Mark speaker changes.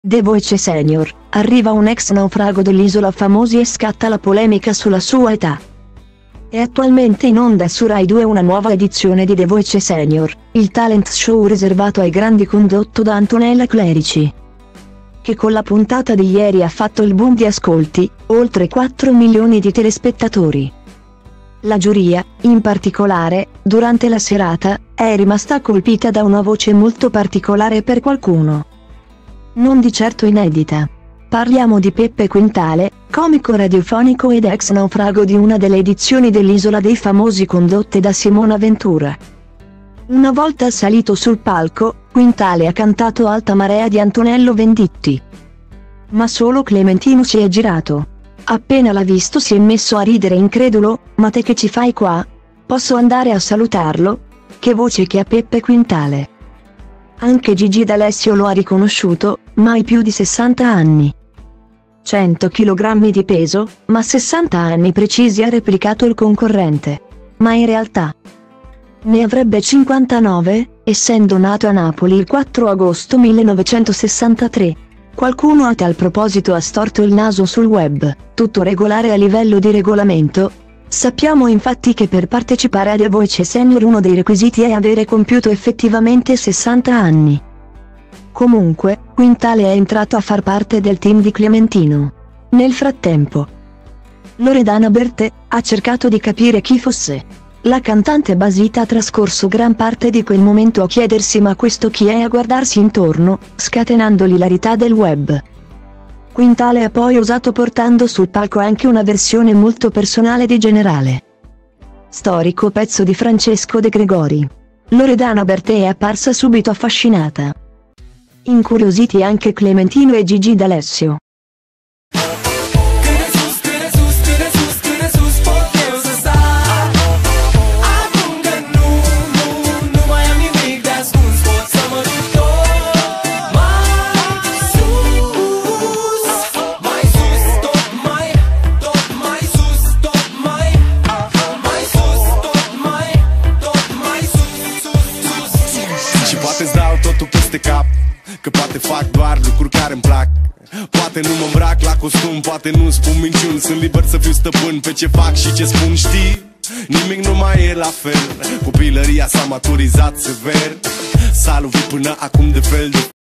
Speaker 1: The Voice Senior, arriva un ex naufrago dell'Isola Famosi e scatta la polemica sulla sua età. È attualmente in onda su Rai 2 una nuova edizione di The Voice Senior, il talent show riservato ai grandi condotto da Antonella Clerici, che con la puntata di ieri ha fatto il boom di ascolti, oltre 4 milioni di telespettatori. La giuria, in particolare, durante la serata, è rimasta colpita da una voce molto particolare per qualcuno non di certo inedita. Parliamo di Peppe Quintale, comico radiofonico ed ex naufrago di una delle edizioni dell'Isola dei Famosi condotte da Simona Ventura. Una volta salito sul palco, Quintale ha cantato Alta Marea di Antonello Venditti. Ma solo Clementino si è girato. Appena l'ha visto si è messo a ridere incredulo: "Ma te che ci fai qua? Posso andare a salutarlo?" Che voce che ha Peppe Quintale. Anche Gigi D'Alessio lo ha riconosciuto: mai più di 60 anni. 100 kg di peso, ma 60 anni precisi, ha replicato il concorrente. Ma in realtà ne avrebbe 59, essendo nato a Napoli il 4 agosto 1963. Qualcuno a tal proposito ha storto il naso sul web: tutto regolare a livello di regolamento? Sappiamo infatti che per partecipare a The Voice Senior uno dei requisiti è avere compiuto effettivamente 60 anni. Comunque, Quintale è entrato a far parte del team di Clementino. Nel frattempo, Loredana Bertè ha cercato di capire chi fosse. La cantante basita ha trascorso gran parte di quel momento a chiedersi "ma questo chi è?" e a guardarsi intorno, scatenando l'ilarità del web. Quintale ha poi osato portando sul palco anche una versione molto personale di Generale, storico pezzo di Francesco De Gregori. Loredana Bertè è apparsa subito affascinata. Incuriositi anche Clementino e Gigi D'Alessio.
Speaker 2: Și poate-ți dau totul peste cap, că poate fac doar lucruri care îmi plac. Poate nu mă îmbrac la costum, poate nu spun minciuni. Sunt liber să fiu stăpân pe ce fac și ce spun, știi? Nimic nu mai e la fel. Copilăria s-a maturizat sever. S-a lovit până acum de fel de